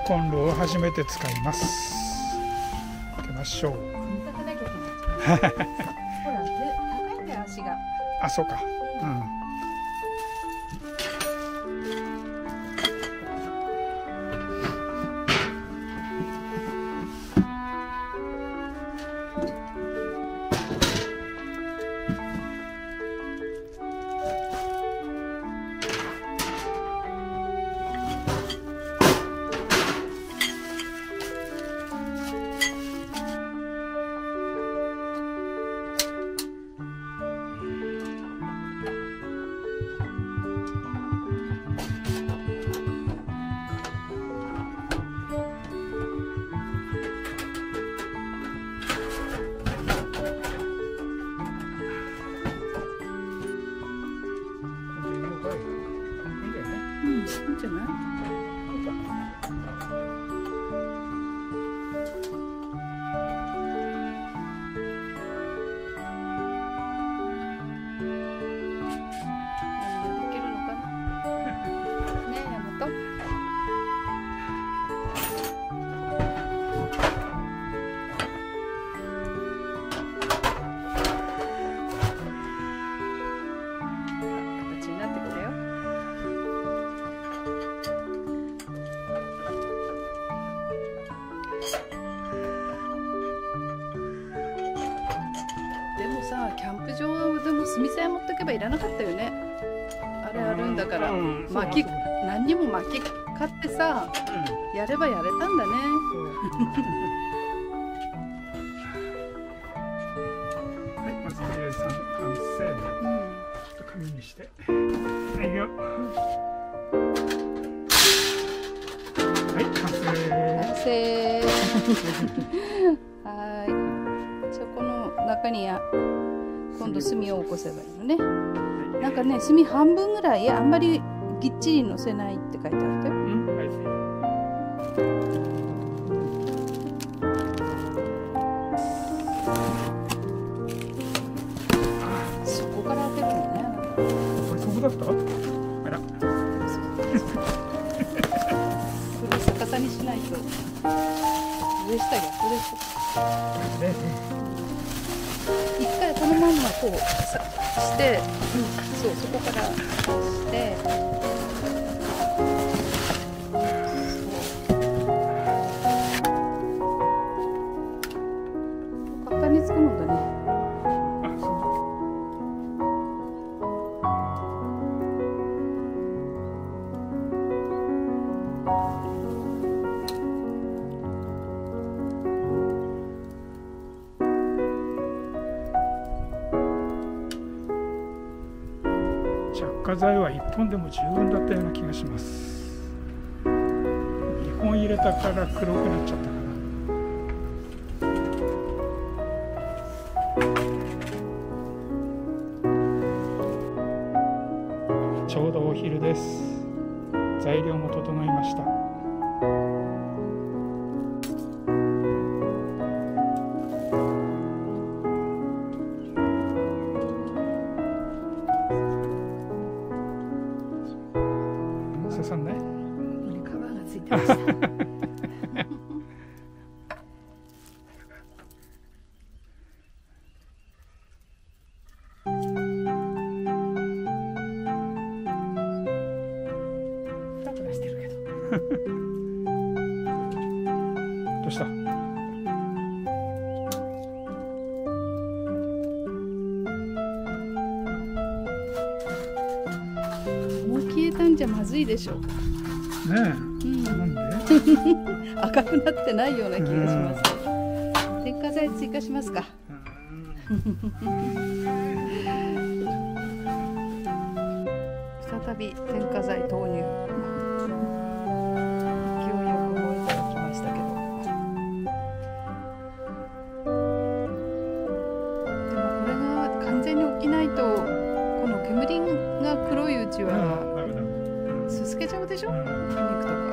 コンロを初めて使います。開けましょう。 ほら、で、高いんだよ、足が。 あ、そうか。うん。 いいんじゃない？何ができるのかな。ねえ、ヤマト。形になってきたよ。でもさ、キャンプ場でも炭さえ持ってけばいらなかったよね。あれあるんだから、薪、何にも薪買ってさ、やればやれたんだね。 はい、まずとりあえず完成。ちょっと紙にして。はいよ。はい、完成。 完成。はい。じゃあこの中に今度炭を起こせばいいのね。なんかね、炭半分ぐらい、あんまりぎっちり乗せないって書いてあったよ。 はい。 そこから当てるのね。 これそこだった？あら。 これ逆さにしないと上下逆でしょ。一回このまんまこうして、そう、そこからして、簡単につくもんだね。 あ、そう。着火剤は1本でも十分だったような気がします。2本入れたから黒くなっちゃったかな。ちょうどお昼です。材料も整いました。刺さんない？ ここに皮がついてました。フラフラしてるけど。 どうした？ もう消えたんじゃまずいでしょ。 ねえ、 うんなんで？ 赤くなってないような気がします。添加剤追加しますか。再び添加剤投入。勢いよくもういただきましたけど。でもこれが完全に起きないと、この煙が黒いうちはダメだ。 すすけちゃうでしょ、肉とか。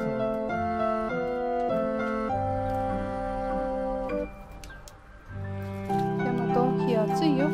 ヤマト、火熱いよ。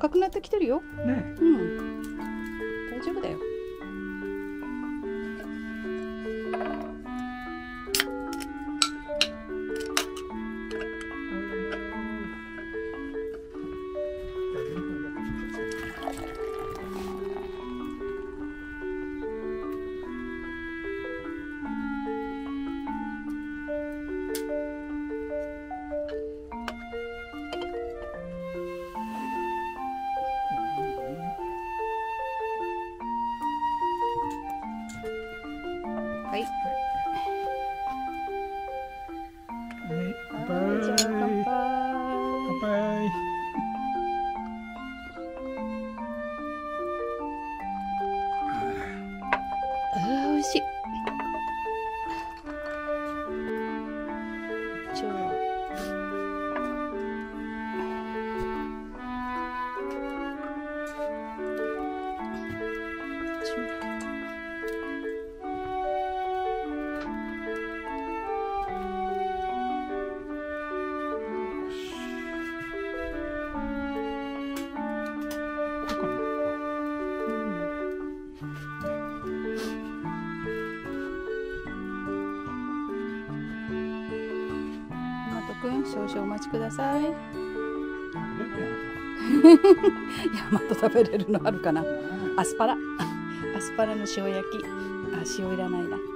赤くなってきてるよ。 ね。 うん。大丈夫だよ。はい。じゃあ乾杯。 乾杯。 美味しい。少々お待ちください。いや、また食べれるのあるかな。アスパラの塩焼き。あ、塩いらないな。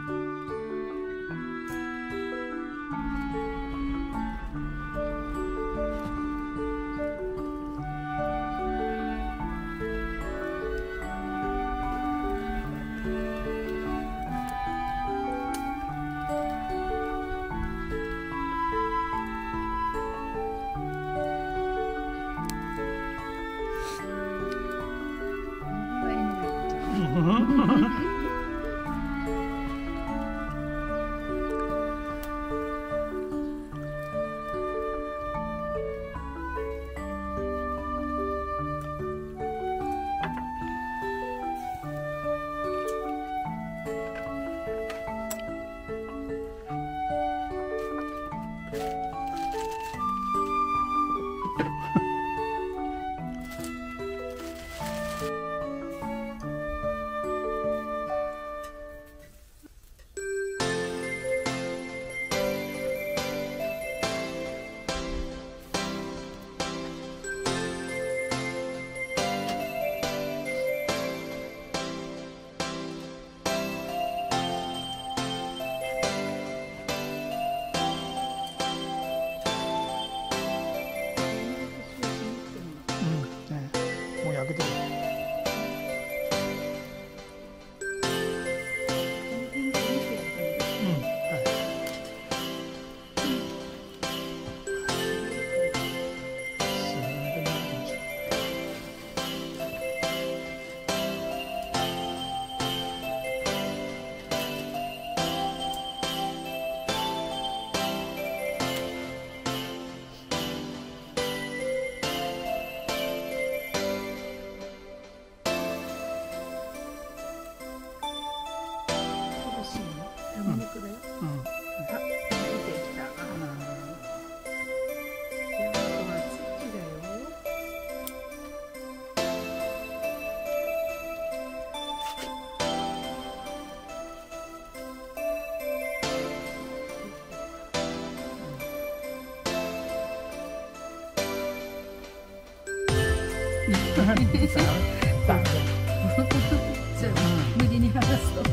無理に話すと。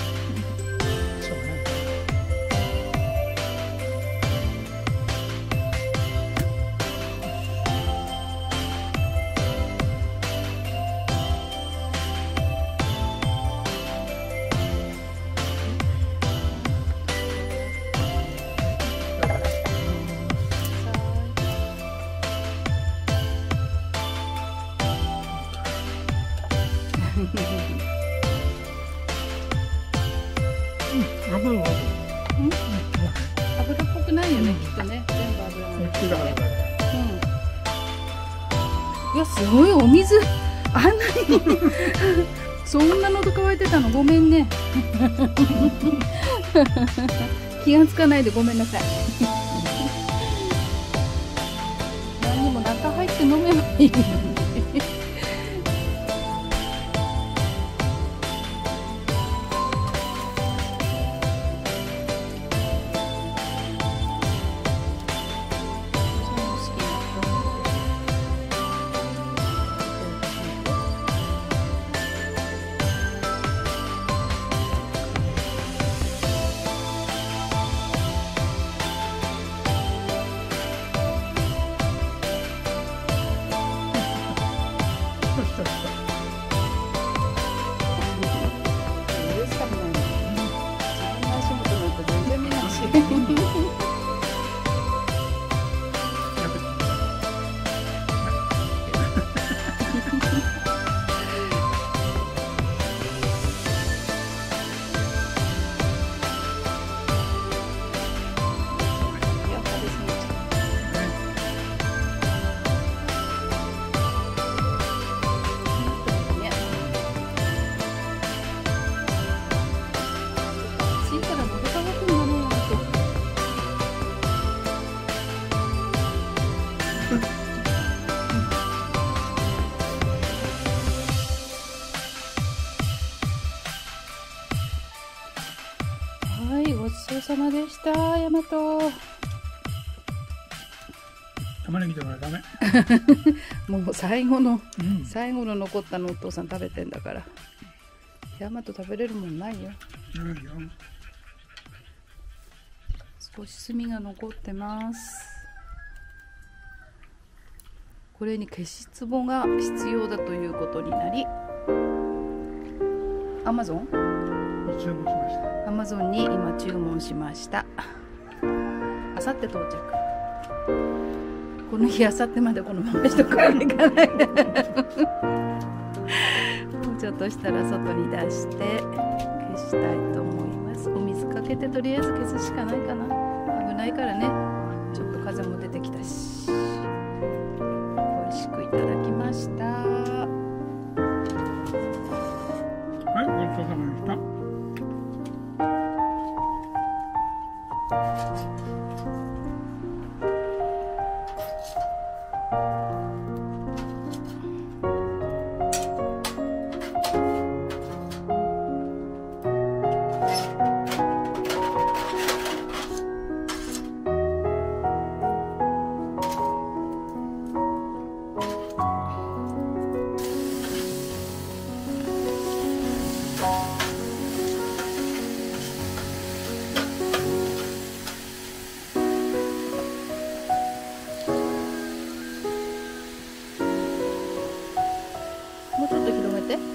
油っぽくないよね、きっとね。全部油なんだけどね。いや、すごいお水。あんなに。そんな喉乾いてたの、ごめんね。気がつかないでごめんなさい。何にも中入って飲めばいいのに。 はい、ごちそうさまでした、ヤマト。 玉ねぎだからダメ。 もう最後の、 うん最後の残ったのお父さん食べてんだから。ヤマト食べれるもんないよ。 うんよ。 少し炭が残ってます。これに消し壺が必要だということになり、アマゾン注文しました。 アマゾンに今注文しました。あさって到着。この日あさってまでこのまましとくわけいかない。もうちょっとしたら外に出して消したいと思います。お水かけてとりあえず消すしかないかな。危ないからね。ちょっと風も出てきたし。美味しくいただきました。 はい、ごちそうさまでした。 もうちょっと広げて。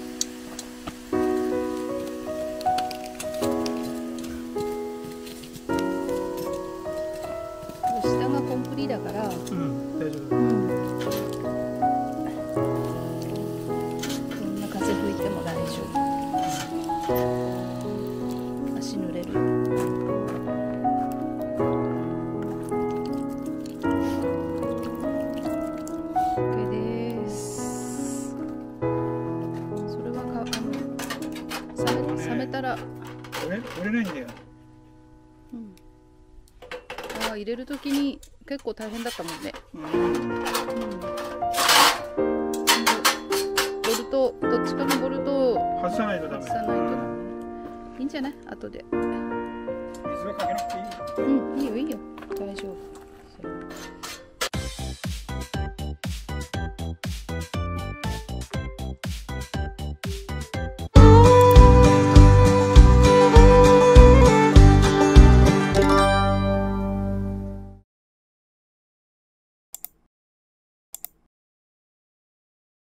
下がコンクリだから、 うん、大丈夫。 どんな風吹いても大丈夫。足濡れる。OK です。それは冷めたら、 折れないんだよ。 入れるときに結構大変だったもんね。ボルト、どっちかのボルトを外さないとダメ。 外さないとダメ。いいんじゃない？後で。 水はかけなくていい。 うん。